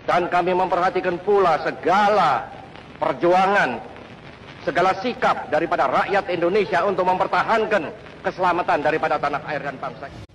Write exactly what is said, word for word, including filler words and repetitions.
Dan kami memperhatikan pula segala perjuangan, segala sikap daripada rakyat Indonesia untuk mempertahankan keselamatan daripada tanah air dan bangsa.